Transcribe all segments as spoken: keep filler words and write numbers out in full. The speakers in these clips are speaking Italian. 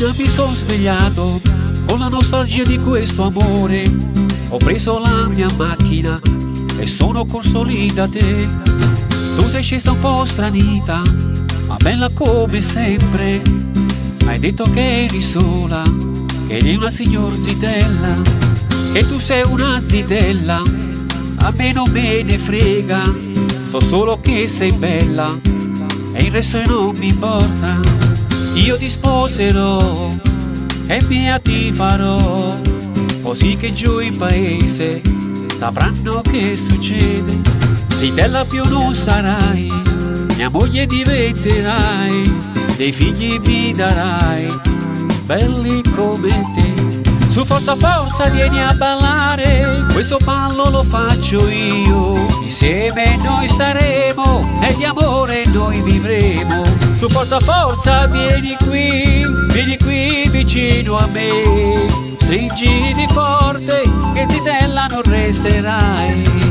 mattina mi sono svegliato con la nostalgia di questo amore. Ho preso la mia macchina e sono corso lì da te. Tu sei scesa un po' stranita, ma bella come sempre. Hai detto che eri sola, che eri una signor zitella, che tu sei una zitella, a me non me ne frega, so solo che sei bella e il resto non mi importa. Io ti sposerò e mia ti farò, così che giù in paese sapranno che succede. Zitella più non sarai, mia moglie diventerai, dei figli mi darai, belli come te. Su forza forza vieni a ballare, questo ballo lo faccio io. Insieme noi staremo e di amore noi vivremo. Su forza forza vieni qui, vieni qui vicino a me. Stringiti forte che zitella non resterai.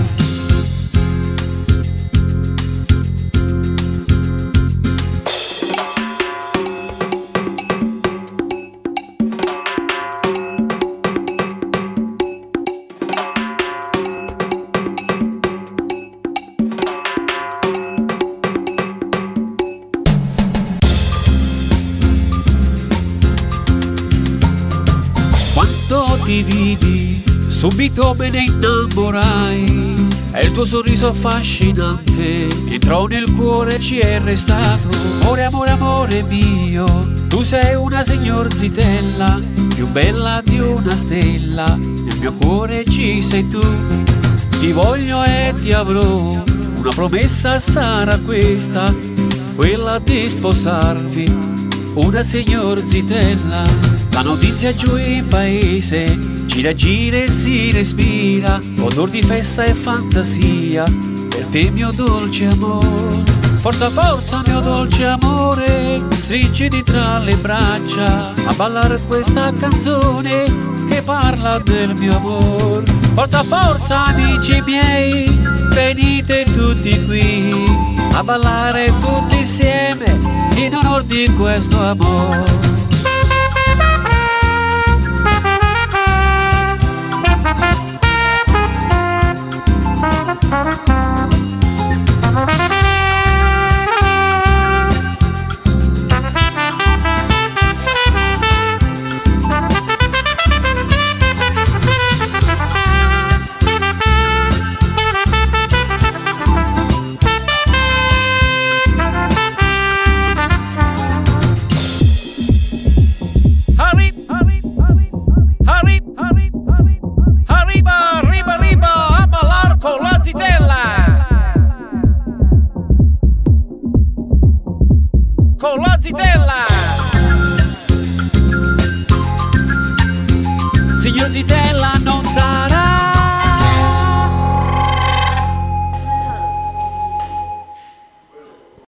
Ti vidi, subito me ne innamorai, e il tuo sorriso affascinante entrò nel cuore, ci è restato. Amore, amore, amore mio, tu sei una signor zitella, più bella di una stella, nel mio cuore ci sei tu. Ti voglio e ti avrò, una promessa sarà questa, quella di sposarmi, una signor zitella. La notizia giù in paese gira gira e si respira, odor di festa e fantasia per te mio dolce amore. Forza forza mio dolce amore, stringiti tra le braccia a ballare questa canzone che parla del mio amore. Forza forza amici miei, venite tutti qui a ballare tutti insieme in onore di questo amore. Con la zitella! Signor zitella non